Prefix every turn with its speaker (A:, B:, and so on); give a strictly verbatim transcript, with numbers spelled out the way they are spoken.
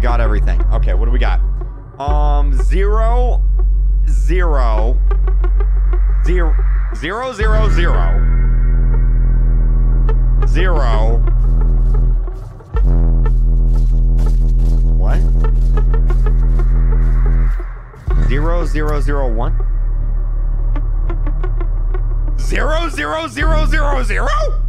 A: got everything. Okay, what do we got? Um, zero, zero, zero, zero, zero, zero, zero. What? Zero, zero, zero, one? Zero, zero, zero, zero, zero?